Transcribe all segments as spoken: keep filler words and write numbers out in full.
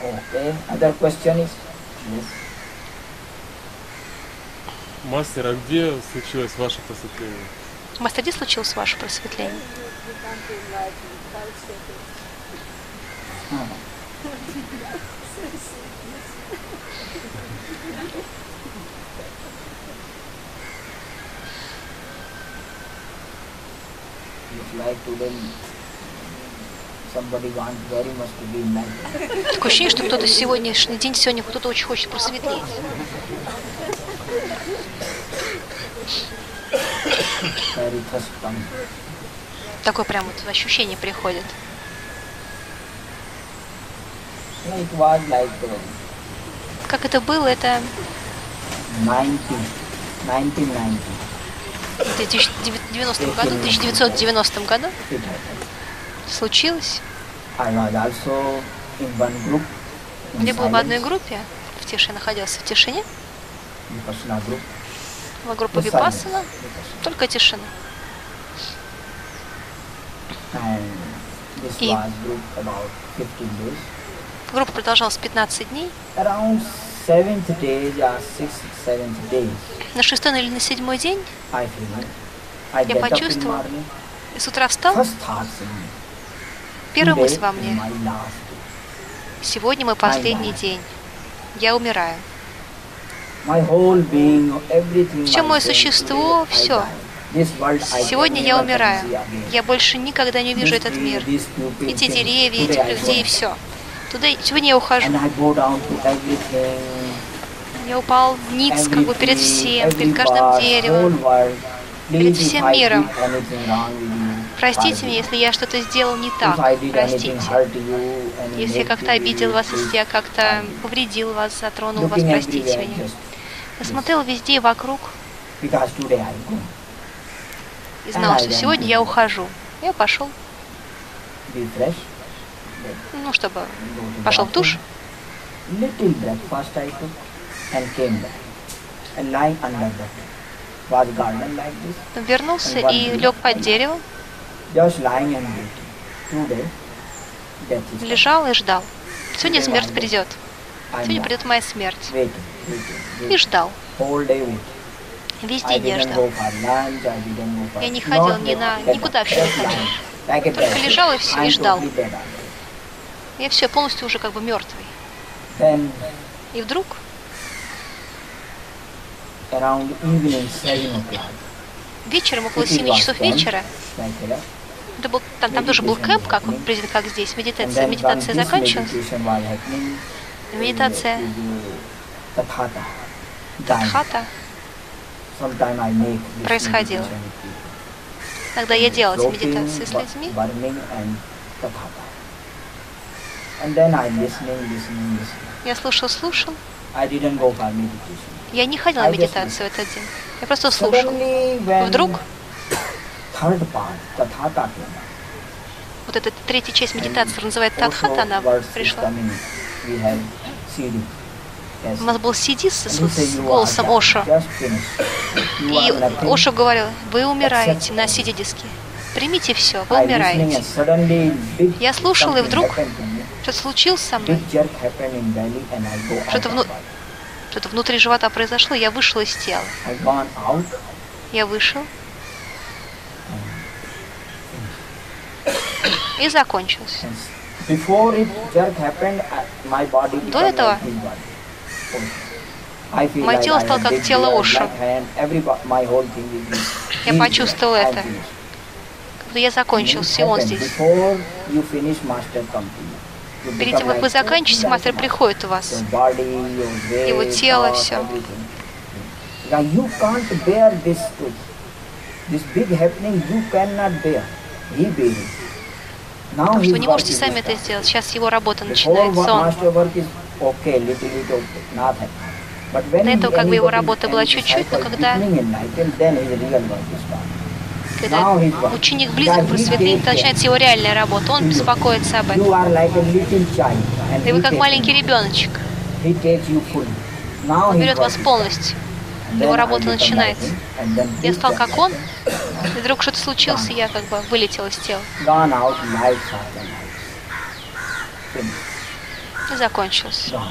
Okay. Other question is? Yes. Мастер, а где случилось ваше просветление? Мастер, где случилось ваше просветление? Ah. It's like today somebody wants very much to be enlightened. Такое ощущение, что кто-то сегодняшний день, сегодня кто-то очень хочет просветлеть. Very thirsty. Такое прям вот ощущение приходит. No, it was like uh, Как это было, это ninety, nineteen ninety. в тысяча девятьсот девяностом году, в тысяча девятьсот девяностом году It happened. случилось. I was also in one group. In Я был в одной silence, группе, в тишине, находился в тишине, Vipassana group. была группа Just silence, Випассана, Vipassana. только тишина. And this И- was group about fifteen days. Группа продолжалась пятнадцать дней. Around seventh day or sixth, seventh day, На шестой или на седьмой день I feel I Я get up in почувствовал. morning. и с утра встал. First thoughts in me. Первая Today мысль во is мне: my last day. сегодня мой последний день. Я умираю. My whole being, everything. Все my мое being, существо, today I все. die. This world I Сегодня can я never умираю. see again. Я больше никогда не увижу This этот tree, мир. these people, Эти things, деревья, today этих I людей, go. все. Туда сегодня я ухожу. And I go down to everything. Я упал вниз, как бы перед every всем, tree, перед every каждым part, деревом. whole world. перед Please, if всем I миром. did anything wrong with you, Простите меня, forgive. если я что-то сделал не If так. I did anything Простите. hurt you, any Если я как-то negativity, обидел вас, please если я как-то forgive. повредил вас, затронул вас, Looking простите everywhere, меня. just Я смотрел везде и вокруг because today I go. и знал, что сегодня я ухожу. Я пошел, Be fresh. ну, чтобы Go to пошел в bathroom. душ. Little breakfast I took and came back. And lying under the tree. Was garden like this. Вернулся и лег под деревом, Just lying and waiting. Today, death is coming. лежал и ждал. Сегодня смерть придет. I'm Сегодня lying, придет моя смерть. waiting, waiting, И waiting. ждал. Whole day waiting. Весь I день я didn't ждал. go for lunch, I didn't go for Я не ходил not ни на- get никуда up, вообще не just ходил. lying, like a Только dead. лежал и всё, и I'm ждал. totally dead already. Я все, полностью уже как бы мертвый. Then И вдруг around evening seven o'clock. вечером, около It was семи часов camp, вечера, like that. это был, там, там тоже был кэмп, как, вот, приблизительно как здесь. And Медитация, then медитация when this заканчивалась. meditation was happening, Медитация in the Tathata, dying. хата. Sometime I make this происходило. meditation with people. Тогда я делала эти Floating, медитации с bu- людьми. burning and Tathata. And then I listening, listening, listening. Я слушал, слушал. I didn't go for meditation. Я не ходила на I just медитацию в этот день. Я просто слушал. Suddenly, when Вдруг third part, Tathata came up. вот эта третья часть And медитации, которая называется also Тадхата, она words is пришла. coming. We have C D. Yes. У нас был си ди с, And с- he said, с "You are голосом dying. Ошо. Just finish. You И are nothing." Ошо говорил: вы умираете Accept на it. си ди-диске. Примите все, вы I listening умираете. and suddenly big Я слушал, и something вдруг happened to me. что-то случилось со мной. Big jerk happened in belly and I go out Что-то of вну- body. Что-то внутри живота произошло, я вышел из тела. I gone out Я вышел и закончился. and s- before it jerk happened, I- my body До become этого like his body. Oh. I feel мое like тело I стало have как big тело beard, Ошо. black hand, everybo- my whole thing is in- Я he's почувствовал there, I'm это. finished. Когда я And it закончился, и он happened. здесь. Before you finish, master come to you. You Перед become тем, как вы like- заканчиваете, like мастер master. приходит у вас. Your body, your weight, Его тело, thought, всё. everything. Now you can't bear this truth. This big happening you cannot bear. He bear it. Now Потому his что вы не work можете is сами это done. сделать. Сейчас его работа Before начинается. what Он master work is okay, little bit okay, nothing. But when До этого he- как бы его anybody- работа была any чуть-чуть, но disciple когда- beginning enlightened, then his real work is done. когда Now his work. ученик близок к That he просветлению, takes то начинается его реальная работа. Он беспокоится об You этом. are like a little child, and И вы he как takes маленький you. ребеночек. He takes you fully. Now Он his берет work вас is done. полностью. And Его then I работа become начинается. like him, and then Я big стал jerk как он, happened. и вдруг что-то случилось, и я как бы вылетел из тела. Gone out, lights after lights. Finished. И закончился. gone.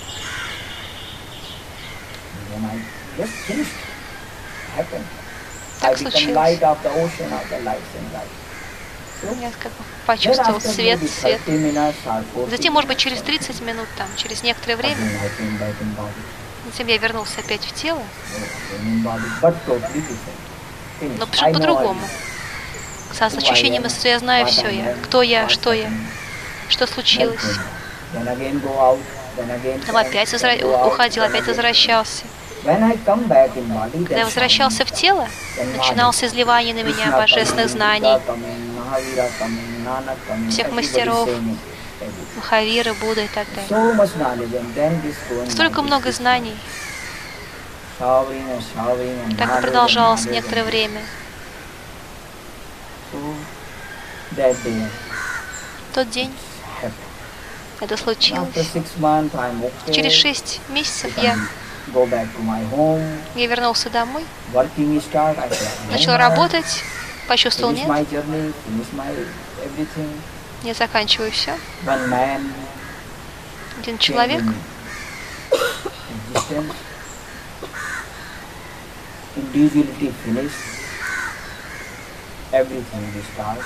Then I just finished. Happened. I Так become случилось. light of the ocean of the lights and light. So, Я как бы then почувствовал after свет, maybe свет. thirty minutes or forty Затем, может быть, minutes, через тридцать минут, там, через некоторое время, again I came back in body. затем я вернулся опять в тело, Oh, came in body, but totally different. Finished. но I причем know по-другому. all. С ощущением, что я знаю все, я, кто я, что я, что случилось. Then again go out, then again Там опять then возра- go out, уходил, then опять again. возвращался. When I come back in body, Когда я then возвращался в тело, then начиналось изливание на меня Krishna божественных coming, знаний, Buddha coming, Mahavira coming, Nanak coming, всех everybody мастеров, saying it, everything. Махавиры, Будда и так далее. So much knowledge, and then this going Столько like много this, знаний. showering and showering and Так и knowledge продолжалось and knowledge некоторое and- время. So that day В тот день happened. это After случилось. six months, I'm okay. Через шесть месяцев I я, can go back to my home. я вернулся домой, Working start. I said, начал "No, работать, почувствовал, finish нет, my journey, finish my everything. я заканчиваю все. One man Один came человек in existence. Individuality finished. Everything we start.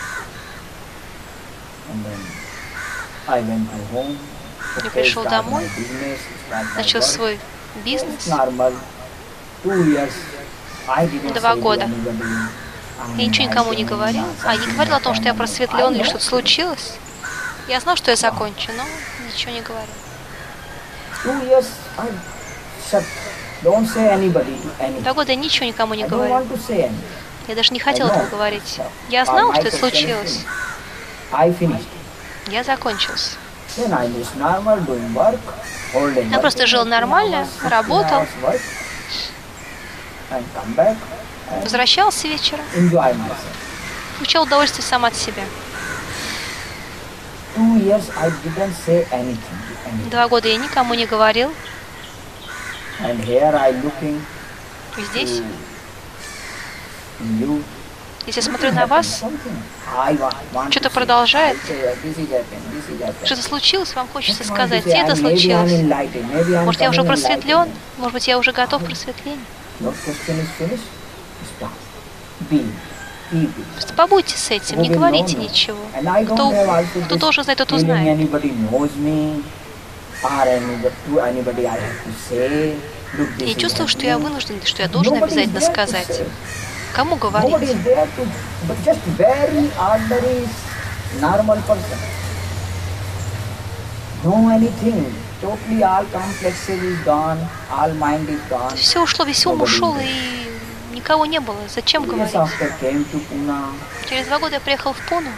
And then I went to home. Я Okay, пришел start домой, my business, start my начал work. свой It's бизнес. normal. Two years. I didn't Два say to года. anybody, Я ничего никому не говорил, а не говорил о том, что я просветлен или что-то случилось. Я знал, что я закончу, но ничего не говорил. Two years, I shut. Don't say anybody to anything. Два года я ничего никому не I don't говорил. want to say anything. Я даже не хотел этого говорить. Я знал, что это случилось. I finished. Я закончился. Then I was normal doing work. Holding Я просто жил нормально, работал. And come back and Возвращался вечером, enjoy myself. получал удовольствие сам от себя. Two years I didn't say anything to anyone. Два года я никому не говорил. And here I looking И здесь, to you. если смотрю на вас, что-то продолжает, что-то случилось, вам хочется сказать, и это случилось. Может, я уже просветлен, может быть, я уже готов к просветлению. Просто побудьте с этим, не говорите ничего. Кто, кто должен знать, тот узнает. Я чувствую, что я вынужден, что я должен обязательно сказать. Кому говорить? Все ушло, весь ум ушел, и никого не было. Зачем говорить? Через два года я приехал в Пуну,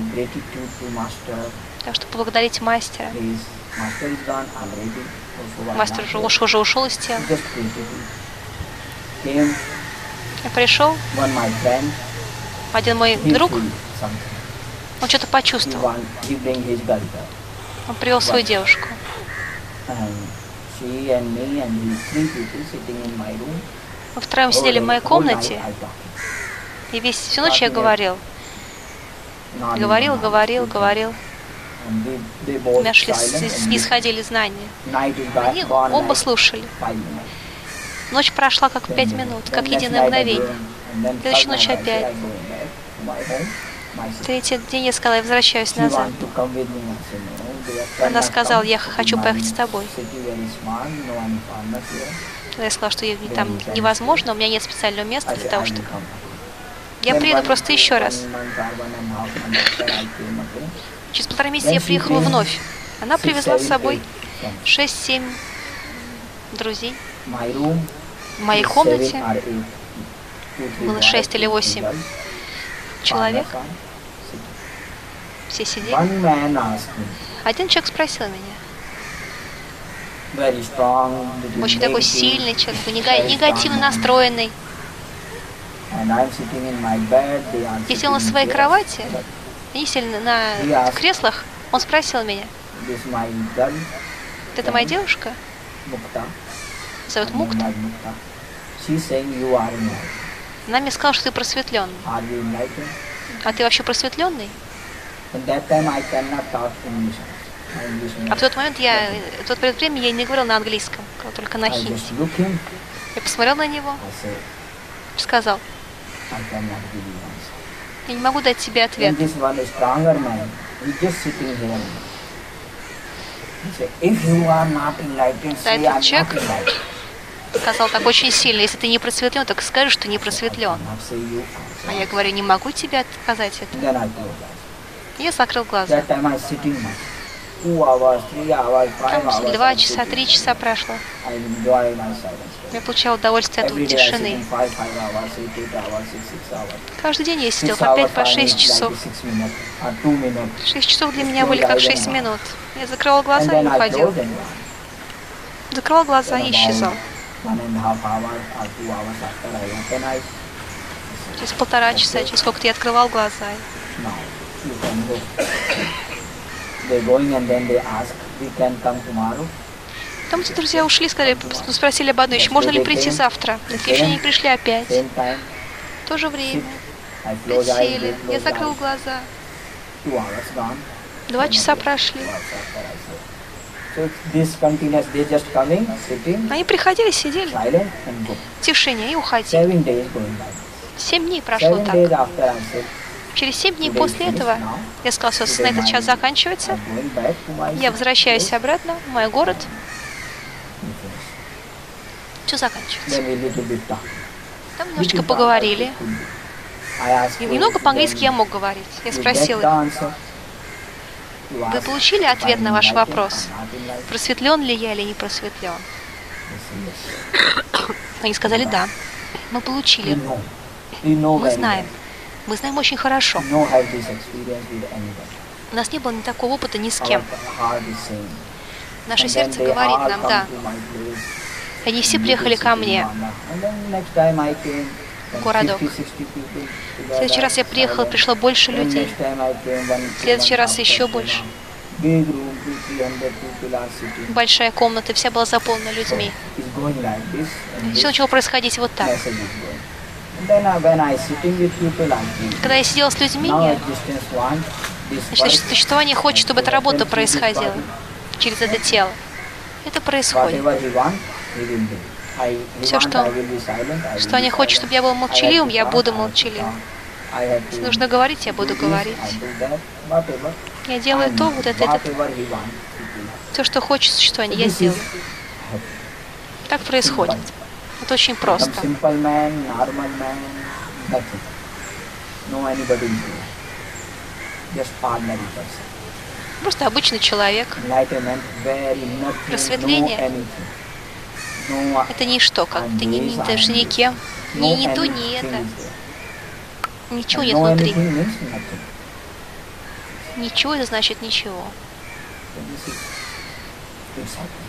так что поблагодарить мастера. Мастер уже ушел, уже ушел из тела. Я пришел, один мой друг, он что-то почувствовал. Он привел свою девушку. Мы втроем сидели в моей комнате, и весь всю ночь я говорил. Говорил, говорил, говорил. У меня шли, снисходили знания. Они оба слушали. Ночь прошла как пять минут, как единое мгновение. Следующую ночь опять. Третий день я сказала, я возвращаюсь назад. Она сказала, я хочу поехать с тобой. Я сказала, что там невозможно, у меня нет специального места для того, чтобы... Я приеду просто еще раз. Через полтора месяца я приехала вновь. Она привезла с собой шесть-семь друзей. В моей комнате было шесть или восемь человек. Все сидели. Один человек спросил меня. Очень такой сильный человек, негативно настроенный. Я сел на своей кровати, они сели на креслах. Он спросил меня. Это моя девушка? Зовут Мукта. Она мне сказала, что ты просветленный. А ты вообще просветленный? А в тот момент я, в тот период времени я не говорил на английском, говорил только на I хинди. just look him, Я посмотрел на него, I say, сказал, I cannot give you answer. я не могу дать тебе ответ. And this one is stronger man, he's just sitting here. He said, if you are not enlightened, Да, say этот I'm not человек enlightened. сказал так очень сильно, если ты не просветлен, так скажи, что не просветлен. Not say you. А я говорю, не могу тебе сказать это. Then I close eyes. Я закрыл глаза. That time I sitting much. Two hours, three hours, five Там hours. два I'm часа, sitting. три часа прошло. I enjoy my silence. Я получал удовольствие от Every day I sit тишины. in five, five hours, eight, eight hours, six, six hours. Каждый день я сидел Six по hours, пять, по five шесть minutes, часов. like six minutes, or two minutes. Шесть часов для меня были как шесть минут. Я закрывал глаза и And then I уходил. close and run. Закрывал глаза Then и исчезал. about one and a half hour or two hours after I open eyes, Через полтора часа, через сколько-то я открывал глаза. now you can go. They're going and then they ask, we can come tomorrow. Потом эти друзья ушли, сказали, спросили об одной еще, можно ли прийти завтра? На следующий день они пришли опять. Same time, В то же время. I close eyes, Присели. they Я close закрыл eyes. глаза. Two hours gone. Два часа прошли. Two hours after I say. So this continuous, they just coming, sitting, Они приходили, сидели silent and go. в тишине и уходили. Seven days going by. Семь дней прошло Seven так. days after I said, Через семь дней после этого я сказал, что на этот час заканчивается. I'm going back to my Я возвращаюсь place. обратно в мой город. We finish. Все заканчивается. Then we little bit talk. Там немножечко поговорили. I asked И for немного it, по-английски я then мог говорить. Я you спросил get их, the answer. You вы ask получили if ответ I'm на ваш enlightened вопрос? or not enlightened. Просветлен ли я или не просветлен? They say, yes. Они сказали, да. Мы We получили. know. We know Мы very знаем. well. Мы знаем очень хорошо. We don't have this experience with anybody. У нас не было ни такого опыта ни с Our кем. heart is saying. Наше And then сердце they говорит all нам, come да. to my place. Они все And we приехали visit ко in мне. Manda. And then next time I came, then Городок. fifty, sixty people В следующий раз я together, приехал, silent. пришло больше Then людей. next time I came, one В следующий one раз after еще Pune. больше. Big room, two, three hundred people are sitting. Большая комната, вся была заполнена So людьми. it's going like this, and И все this начало происходить вот так. message is going. And then uh, when I sitting with people, I feel Когда я сидела с людьми, now я, existence wants this значит, work, существование хочет, чтобы эта работа happen through this происходила body. через это тело. Это происходит. Whatever he want, he will do. I, he Всё, want, что- I will be silent, I will Что они be хотят, silent. чтобы я был I have молчаливым, to я talk, буду I have to молчаливым. talk. I have Если to нужно говорить, я буду do this, говорить. I do that, whatever. Я делаю And то, вот это, это, whatever he want, he will. все, что хочет существование, я This is сделаю. Так происходит. Это очень some просто. simple man, normal man, nothing. No anybody is there. Just ordinary person. Просто обычный человек. Enlightenment, very nothing, no Просветление. anything. No, Это ничто, как ты не, не даже никем. Ни, no ни то, anything ни это. is there. Ничего And нет no внутри. anything means nothing. Ничего, это значит ничего. So this is it's happening.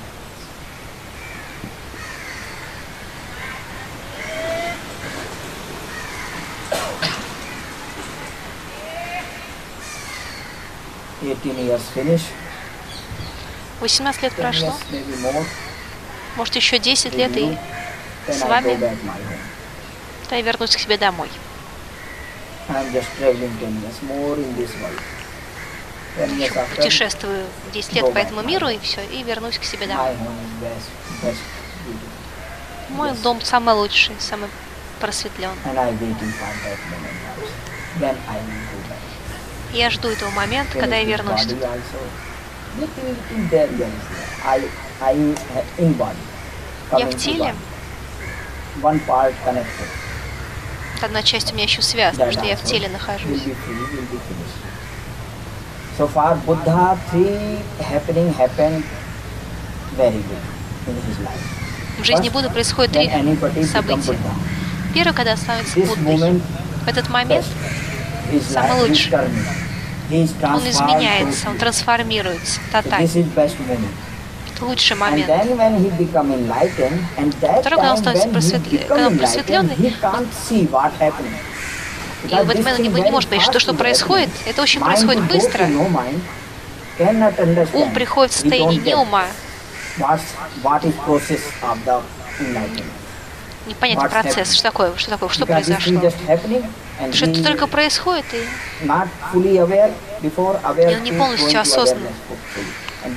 Eighteen years finished. восемнадцать лет Ten прошло. years, maybe more. Может, еще десять with лет, you. и Then с I вами go back my home. тогда я вернусь к себе домой. I'm just traveling ten years more in this world. Ten years after, Путешествую десять лет по этому миру, и все, и вернусь к себе my домой. home is best, best, beautiful. Мой дом самый лучший, самый просветленный. And I waiting for that moment also. Then I will go back. Я жду этого момента, когда я Finish with вернусь body туда. also. Little, little there, there is there. I, I in body. Я coming в to теле. body. One part connected. Одна часть у меня еще связана, потому что я в теле нахожусь. Will be free, will be finished. So for Buddha, three happening happened very good in his life. В жизни Будды происходит три When anybody become события. Buddha, Первое, когда становится this Буддой. moment В этот момент best. His самый life is лучший. turning. He is он transformed изменяется, он totally. трансформируется So тотально. this is best moment. Это лучший And момент. then when he become enlightened, and that Второй, когда он time становится when he просветле- когда он become enlightened, просветленный, he can't see what happening. И в этот момент он не, не может понять, что то, что происходит, это очень происходит быстро. Ум приходит в состояние не ума, не понять процесс, что такое, что такое, что произошло. Что это только происходит, и, и он не полностью осознан.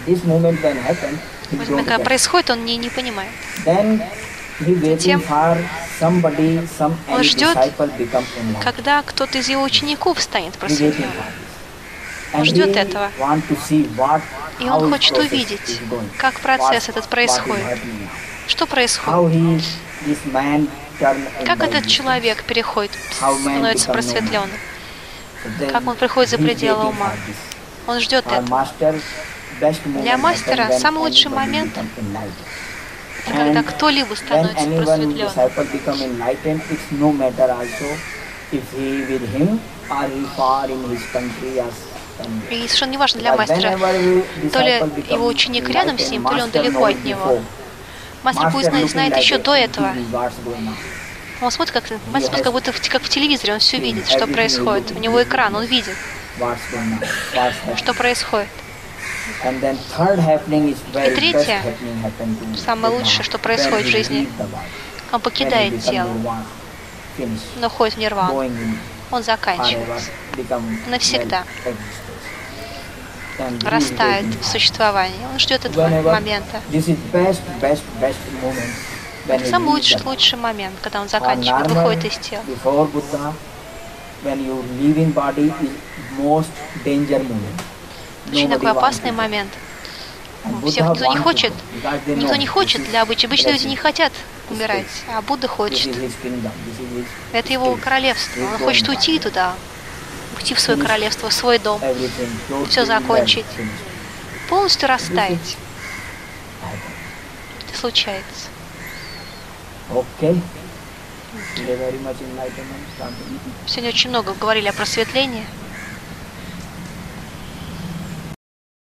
this moment when happened, he Вот don't когда get. происходит, он не, не понимает. Then he waiting Затем for somebody, some он any ждет, disciple become enlightened. когда кто-то из его учеников станет He waiting просветленным. for this. Он And ждет he этого. want to see what, И how он his хочет process увидеть, is going. как процесс What- этот what is происходит. happening now. Что How происходит? he, this man turn Как этот enlightened. человек переходит, How man становится become просветленным? So then Как он приходит за he пределы waiting ума? for this. Он ждет For этого. master, best moment Для мастера happen when самый лучший anybody момент become enlightened. Это когда And кто-либо when становится anyone просветленным. disciple become enlightened, it's no matter also if he with him or he far in his country or somewhere. И совершенно не важно для But мастера, whenever то ли disciple become его ученик рядом с ним, то ли он enlightened, далеко master от него. knows Мастер before. пусть Master знает, looking знает like еще a до этого. T V, what's going on. Он смотрит, как мастер смотрит, как будто в- как в телевизоре, он все видит, что происходит. У него экран, он видит, What's going on? What's happening. что происходит. And then third happening is very И третье, best happening happen to самое Buddha, лучшее, что when происходит в he жизни. leave the body, Он when he покидает become тело, nirvana, finish, но уходит в нирвану. going in Он forever, заканчивается, become навсегда. well existence. And he is растает waiting в for. существовании. Он ждет этого Whenever момента. this is best, best, best moment when Это he самый leaves лучший, the body. лучший момент, когда он For заканчивает, normal, выходит из тела. before Buddha, when you leaving body is most danger moment. Очень Nobody такой want опасный to go. момент. And Всех Buddha никто не want to хочет. go, because they Никто know не хочет this is для обычая. Обычные люди blessing. не хотят умирать, а Будда This хочет. is his kingdom. This is his Это его state. королевство. He's Он хочет going уйти back. туда, уйти в свое королевство, в свой дом, Everything totally Всё закончить. well finished. полностью растаять. Happen. Это случается. Okay. Very much enlightenment. Something. Сегодня очень много говорили о просветлении.